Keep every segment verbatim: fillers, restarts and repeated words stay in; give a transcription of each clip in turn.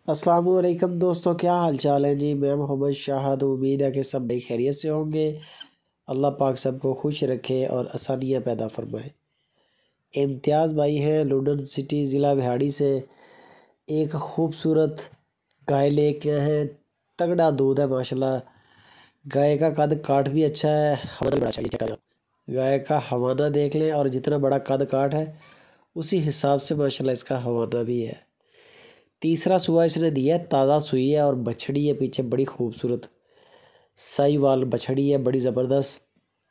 अस्सलाम वालेकुम दोस्तों, क्या हाल चाल है जी। मैं मोहम्मद शाहिद, उम्मीद है कि सब बड़ी खैरियत से होंगे। अल्लाह पाक सबको खुश रखे और आसानियाँ पैदा फरमाए। इम्तियाज़ भाई हैं लंदन सिटी ज़िला बिहाड़ी से। एक खूबसूरत गाय लेके आए हैं। तगड़ा दूध है माशाल्लाह। गाय का कद काठ भी अच्छा है, हवाना बड़ा चाहिए क्या। गाय का हवाना देख लें, और जितना बड़ा कद काठ है उसी हिसाब से माशाल्लाह इसका हवाना भी है। तीसरा सुबह इसने दिया है, ताज़ा सुई है और बछड़ी है पीछे बड़ी खूबसूरत। साहीवाल बछड़ी है बड़ी ज़बरदस्त।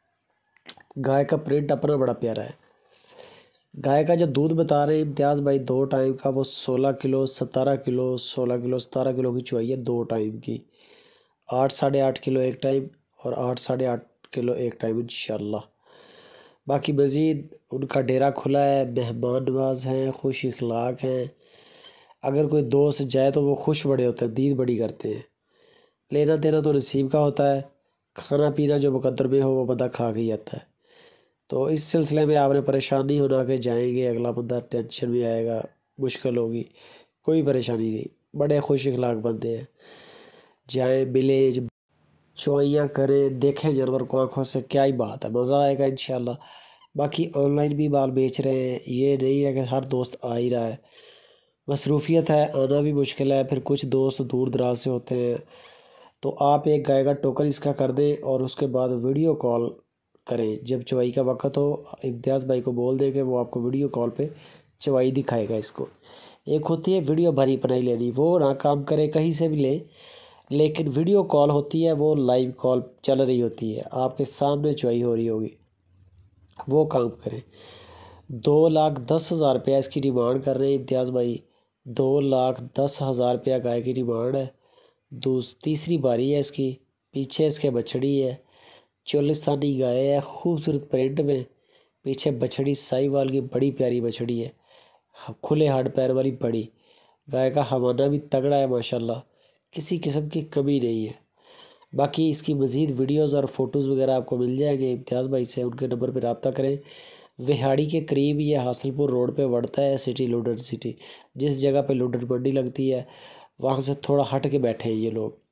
गाय का प्रिंट अपना बड़ा प्यारा है। गाय का जो दूध बता रहे हैं इम्तियाज़ भाई दो टाइम का, वो सोलह किलो सतारह किलो सोलह किलो सतारह किलो की चुवाई है दो टाइम की। आठ साढ़े आठ किलो एक टाइम और आठ साढ़े आठ किलो एक टाइम इंशाल्लाह। बाकी मज़ीद उनका डेरा खुला है, मेहमान नवाज हैं, खुश इखलाक हैं। अगर कोई दोस्त जाए तो वो खुश बड़े होते हैं, दीद बड़ी करते हैं। लेना देना तो नसीब का होता है, खाना पीना जो मुकद्दर में हो वो बंदा खा के ही आता है। तो इस सिलसिले में आपने परेशान नहीं होना कि जाएंगे अगला बंदा टेंशन में आएगा, मुश्किल होगी। कोई परेशानी नहीं, बड़े खुश इखलाक बंदे हैं। जाएँ मिलें, चुवाइयाँ करें, देखें जानवर को आँखों से, क्या ही बात है, मज़ा आएगा इंशाल्लाह। बाकी ऑनलाइन भी माल बेच रहे हैं, ये नहीं है कि हर दोस्त आ ही रहा है। मसरूफियत है, आना भी मुश्किल है, फिर कुछ दोस्त दूर दराज से होते हैं। तो आप एक गाय का टोकन इसका कर दें और उसके बाद वीडियो कॉल करें। जब चवाई का वक्त हो इम्तियाज़ भाई को बोल दें कि वो आपको वीडियो कॉल पे चवाई दिखाएगा इसको। एक होती है वीडियो भरी बनाई लेनी, वो ना काम करे कहीं से भी ले, लेकिन वीडियो कॉल होती है वो लाइव कॉल चल रही होती है, आपके सामने चवाई हो रही होगी, वो काम करें। दो लाख दस हज़ार रुपया इसकी डिमांड कर रहे हैं इम्तियाज़ भाई। दो लाख दस हज़ार रुपया गाय की डिमांड है। दूस तीसरी बारी है इसकी। पीछे इसके बछड़ी है, चोलिस्तानी गाय है खूबसूरत प्रिंट में। पीछे बछड़ी साहीवाल की बड़ी प्यारी बछड़ी है, खुले हाथ पैर वाली बड़ी। गाय का हवाना भी तगड़ा है माशाल्लाह, किसी किस्म की कमी नहीं है। बाकी इसकी मज़ीद वीडियोज़ और फ़ोटोज़ वगैरह आपको मिल जाएंगे इम्तियाज़ भाई से, उनके नंबर पर रब्ता करें। विहाड़ी के करीब ये हासिलपुर रोड पे बढ़ता है सिटी, लुडन सिटी। जिस जगह पे लुडन मंडी लगती है वहाँ से थोड़ा हट के बैठे हैं ये लोग।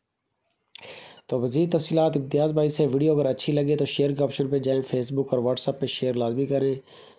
तो मज़ीद तफसीलात इम्तियाज़ भाई से। वीडियो अगर अच्छी लगे तो शेयर के ऑप्शन पे जाएं, फेसबुक और व्हाट्सएप पे शेयर लाजमी करें।